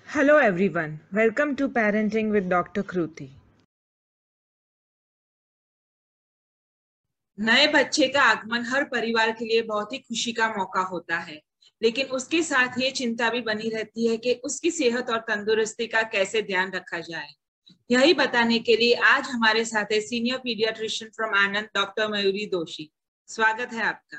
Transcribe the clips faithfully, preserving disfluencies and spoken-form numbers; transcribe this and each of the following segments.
Hello everyone, welcome to Parenting with Doctor Kruti. नए बच्चे का आगमन हर परिवार के लिए बहुत ही खुशी का मौका होता है, लेकिन उसके साथ ये चिंता भी बनी रहती है कि उसकी सेहत और तंदुरुस्ती का कैसे ध्यान रखा जाए। यही बताने के लिए आज हमारे साथ है senior paediatrician from Anand, doctor Mayuri Doshi. स्वागत है आपका।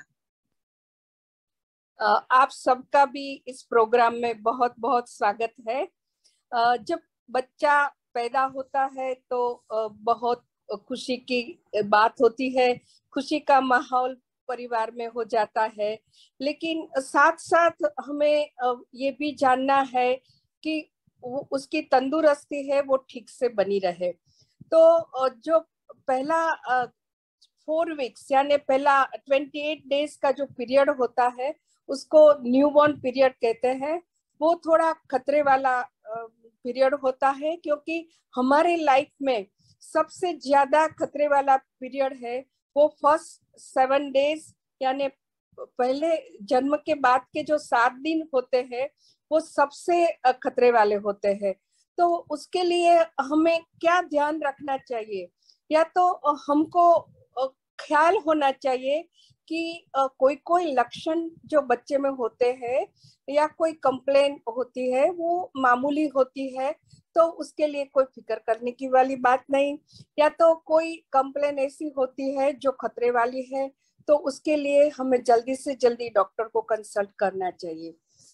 आप सबका भी इस प्रोग्राम में बहुत बहुत स्वागत है। जब बच्चा पैदा होता है तो बहुत खुशी की बात होती है, खुशी का माहौल परिवार में हो जाता है, लेकिन साथ साथ हमें ये भी जानना है कि वो उसकी तंदुरुस्ती है वो ठीक से बनी रहे। तो जो पहला फोर वीक्स यानी पहला अट्ठाईस डेज का जो पीरियड होता है उसको न्यूबॉर्न पीरियड कहते हैं। वो थोड़ा खतरे वाला पीरियड होता है क्योंकि हमारे लाइफ में सबसे ज्यादा खतरे वाला पीरियड है वो फर्स्ट सेवन डेज यानी पहले जन्म के बाद के जो सात दिन होते हैं वो सबसे खतरे वाले होते हैं। तो उसके लिए हमें क्या ध्यान रखना चाहिए? या तो हमको ख्याल होना चाहिए कि कोई कोई लक्षण जो बच्चे में होते हैं या कोई कंप्लेन होती है वो मामूली होती है तो उसके लिए कोई फिक्र करने की वाली बात नहीं, या तो कोई कंप्लेन ऐसी होती है जो खतरे वाली है तो उसके लिए हमें जल्दी से जल्दी डॉक्टर को कंसल्ट करना चाहिए।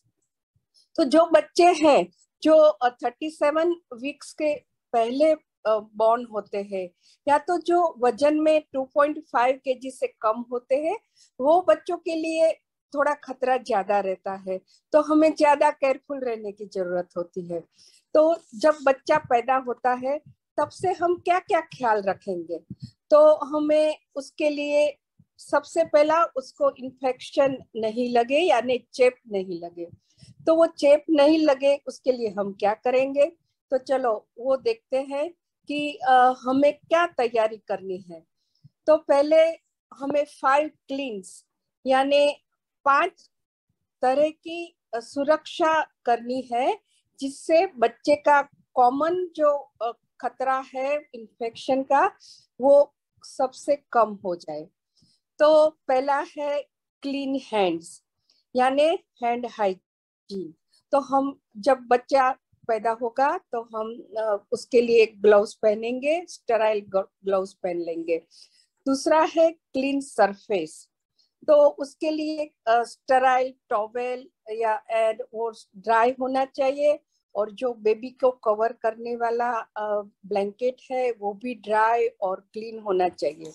तो जो बच्चे हैं जो सैंतीस वीक्स के पहले बॉर्न होते हैं या तो जो वजन में दो पॉइंट पाँच केजी से कम होते हैं वो बच्चों के लिए थोड़ा खतरा ज्यादा रहता है, तो हमें ज्यादा केयरफुल रहने की जरूरत होती है। तो जब बच्चा पैदा होता है तब से हम क्या क्या ख्याल रखेंगे? तो हमें उसके लिए सबसे पहला उसको इन्फेक्शन नहीं लगे यानी चेप नहीं लगे। तो वो चेप नहीं लगे उसके लिए हम क्या करेंगे? तो चलो वो देखते हैं कि आ, हमें क्या तैयारी करनी है। तो पहले हमें फाइव क्लीन्स यानी पांच तरह की सुरक्षा करनी है जिससे बच्चे का कॉमन जो खतरा है इन्फेक्शन का वो सबसे कम हो जाए। तो पहला है क्लीन हैंड्स यानी हैंड हाइजीन। तो हम जब बच्चा पैदा होगा तो हम उसके लिए ग्लव्स पहनेंगे, स्टेराइल ग्लव्स पहन लेंगे। दूसरा है क्लीन सरफेस, तो उसके लिए स्टेराइल टॉवेल या एड और ड्राई होना चाहिए, और जो बेबी को कवर करने वाला ब्लैंकेट है वो भी ड्राई और क्लीन होना चाहिए।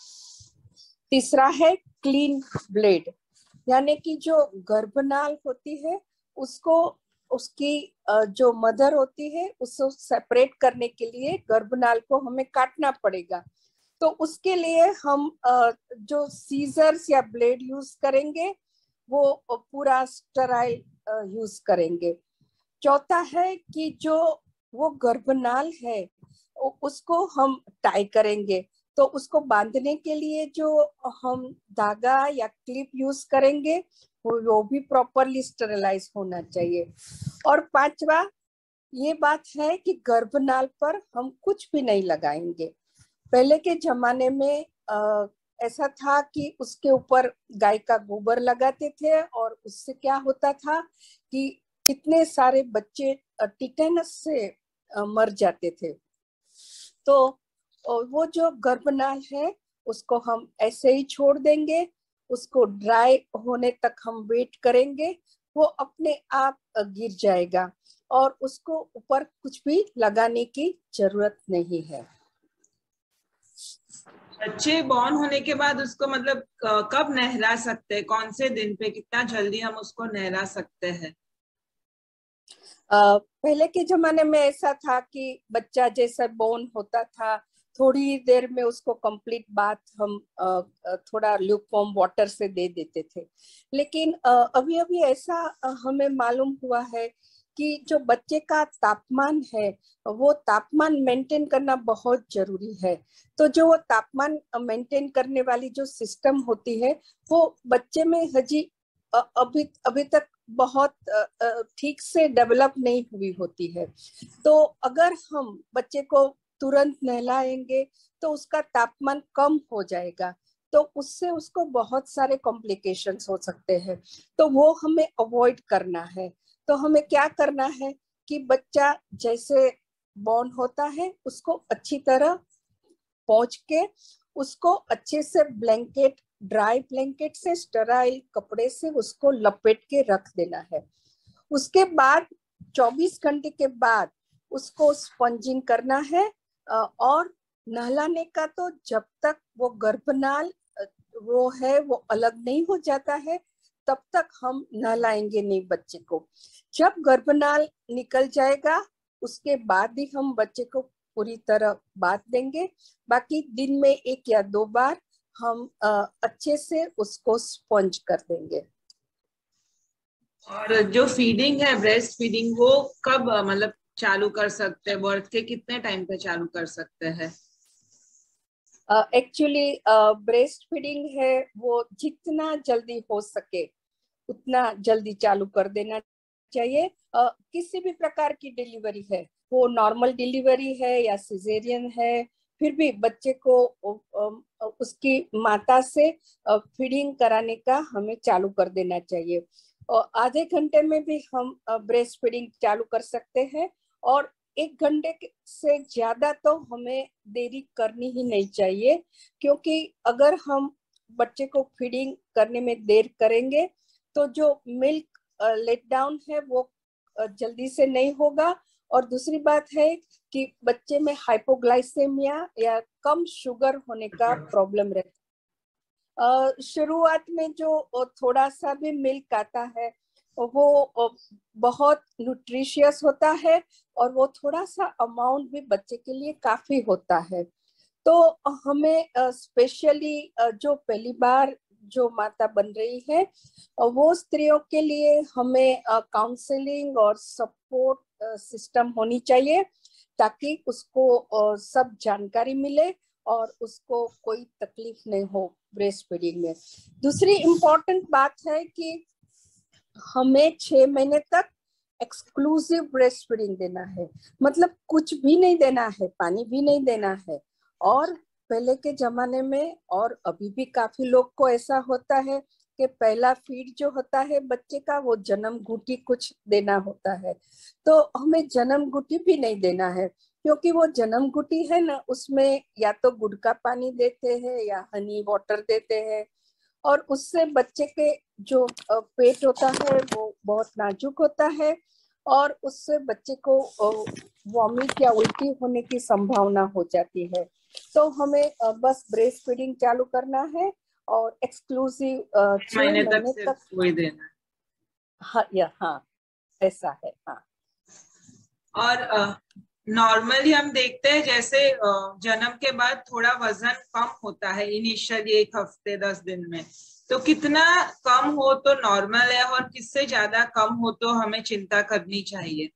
तीसरा है क्लीन ब्लेड यानी कि जो गर्भनाल होती है उसको उसकी जो मदर होती है उसको सेपरेट करने के लिए गर्भनाल को हमें काटना पड़ेगा, तो उसके लिए हम जो सीजर्स या ब्लेड यूज करेंगे वो पूरा स्टेराइल यूज करेंगे। चौथा है कि जो वो गर्भनाल है उसको हम टाई करेंगे, तो उसको बांधने के लिए जो हम धागा या क्लिप यूज करेंगे वो भी प्रॉपरली स्टेरिलाइज होना चाहिए। और पांचवा ये बात है कि गर्भनाल पर हम कुछ भी नहीं लगाएंगे। पहले के जमाने में आ, ऐसा था कि उसके ऊपर गाय का गोबर लगाते थे और उससे क्या होता था कि कितने सारे बच्चे टिटेनस से मर जाते थे। तो वो जो गर्भनाल है उसको हम ऐसे ही छोड़ देंगे, उसको ड्राई होने तक हम वेट करेंगे, वो अपने आप गिर जाएगा और उसको ऊपर कुछ भी लगाने की जरूरत नहीं है। बच्चे बॉर्न होने के बाद उसको मतलब कब नहला सकते हैं, कौन से दिन पे, कितना जल्दी हम उसको नहला सकते हैं? Uh, पहले के जमाने में ऐसा था कि बच्चा जैसा बॉर्न होता था थोड़ी देर में उसको कंप्लीट बात हम uh, थोड़ा ल्यूकवार्म वाटर से दे देते थे, लेकिन uh, अभी अभी ऐसा uh, हमें मालूम हुआ है कि जो बच्चे का तापमान है वो तापमान मेंटेन करना बहुत जरूरी है। तो जो वो तापमान मेंटेन करने वाली जो सिस्टम होती है वो बच्चे में हजी अभी अभी तक बहुत ठीक से डेवलप नहीं हुई होती है। तो अगर हम बच्चे को तुरंत नहलाएंगे तो उसका तापमान कम हो जाएगा, तो उससे उसको बहुत सारे कॉम्प्लिकेशंस हो सकते हैं। तो वो हमें अवॉइड करना है। तो हमें क्या करना है कि बच्चा जैसे बॉर्न होता है उसको अच्छी तरह पहुंच के उसको अच्छे से ब्लैंकेट, ड्राई ब्लैंकेट से, स्टेराइल कपड़े से उसको लपेट के रख देना है। उसके बाद चौबीस घंटे के बाद उसको स्पंजिंग करना है। और नहलाने का तो जब तक वो गर्भनाल वो है वो अलग नहीं हो जाता है तब तक हम नहलाएंगे नहीं बच्चे को। जब गर्भनाल निकल जाएगा उसके बाद ही हम बच्चे को पूरी तरह बात देंगे। बाकी दिन में एक या दो बार हम अच्छे से उसको स्पंज कर देंगे। और जो फीडिंग है, ब्रेस्ट फीडिंग, वो कब मतलब चालू कर सकते हैं? बर्थ के कितने टाइम पे चालू कर सकते हैं? एक्चुअली ब्रेस्ट फीडिंग है वो जितना जल्दी हो सके उतना जल्दी चालू कर देना चाहिए। uh, किसी भी प्रकार की डिलीवरी है, वो नॉर्मल डिलीवरी है या सिजेरियन है, फिर भी बच्चे को uh, उसकी माता से फीडिंग uh, कराने का हमें चालू कर देना चाहिए। और आधे घंटे में भी हम ब्रेस्ट फीडिंग चालू कर सकते हैं। और एक घंटे से ज्यादा तो हमें देरी करनी ही नहीं चाहिए, क्योंकि अगर हम बच्चे को फीडिंग करने में देर करेंगे तो जो मिल्क लेट डाउन है वो जल्दी से नहीं होगा। और दूसरी बात है कि बच्चे में हाइपोग्लाइसेमिया या कम शुगर होने का प्रॉब्लम रहता है। शुरुआत में जो थोड़ा सा भी मिल्क आता है वो बहुत न्यूट्रिशियस होता है और वो थोड़ा सा अमाउंट भी बच्चे के लिए काफी होता है। तो हमें स्पेशली जो पहली बार जो माता बन रही है वो स्त्रियों के लिए हमें काउंसलिंग और सपोर्ट सिस्टम होनी चाहिए, ताकि उसको सब जानकारी मिले और उसको कोई तकलीफ नहीं हो ब्रेस्ट फीडिंग में। दूसरी इम्पोर्टेंट बात है कि हमें छह महीने तक एक्सक्लूसिव ब्रेस्ट फीडिंग देना है, मतलब कुछ भी नहीं देना है, पानी भी नहीं देना है। और पहले के जमाने में और अभी भी काफी लोग को ऐसा होता है कि पहला फीड जो होता है बच्चे का वो जन्म घुटी कुछ देना होता है। तो हमें जन्म घुटी भी नहीं देना है, क्योंकि वो जन्म घुटी है ना, उसमें या तो गुड़ का पानी देते हैं या हनी वाटर देते हैं, और उससे बच्चे के जो पेट होता है वो बहुत नाजुक होता है और उससे बच्चे को वॉमिट या उल्टी होने की संभावना हो जाती है। तो हमें बस ब्रेस्ट फीडिंग चालू करना है और एक्सक्लूसिव छह महीने तक, तक वही देना। हाँ या हाँ ऐसा है। हाँ, और नॉर्मली हम देखते हैं जैसे जन्म के बाद थोड़ा वजन कम होता है इनिशियली एक हफ्ते दस दिन में, तो कितना कम हो तो नॉर्मल है और किससे ज्यादा कम हो तो हमें चिंता करनी चाहिए?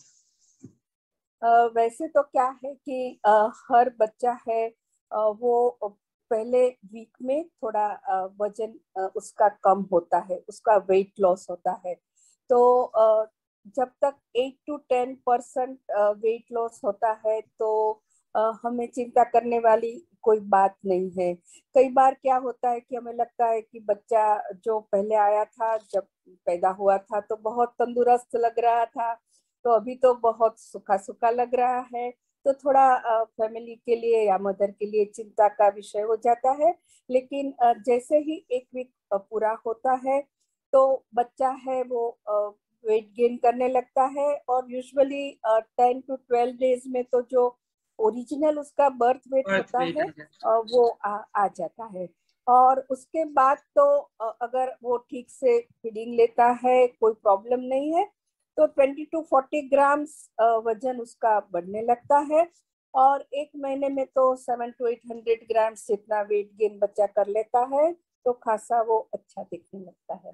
Uh, वैसे तो क्या है कि uh, हर बच्चा है uh, वो पहले वीक में थोड़ा uh, वजन uh, उसका कम होता है, उसका वेट लॉस होता है। तो uh, जब तक eight to ten percent weight loss होता है तो uh, हमें चिंता करने वाली कोई बात नहीं है। कई बार क्या होता है कि हमें लगता है कि बच्चा जो पहले आया था, जब पैदा हुआ था तो बहुत तंदुरुस्त लग रहा था, तो अभी तो बहुत सूखा सूखा लग रहा है। तो थोड़ा फैमिली के लिए या मदर के लिए चिंता का विषय हो जाता है। लेकिन uh, जैसे ही एक वीक uh, पूरा होता है तो बच्चा है वो वेट गेन करने लगता है, और usually ten to twelve days में तो जो ओरिजिनल उसका बर्थ वेट होता है uh, वो आ, आ जाता है। और उसके बाद तो uh, अगर वो ठीक से फीडिंग लेता है, कोई प्रॉब्लम नहीं है, तो ट्वेंटी टू फोर्टी ग्राम्स वजन उसका बढ़ने लगता है। और एक महीने में तो seven to eight hundred grams जितना वेट गेन बच्चा कर लेता है, तो खासा वो अच्छा दिखने लगता है।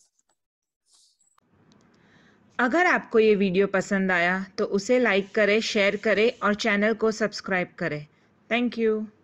अगर आपको ये वीडियो पसंद आया तो उसे लाइक करें, शेयर करें और चैनल को सब्सक्राइब करें। Thank you.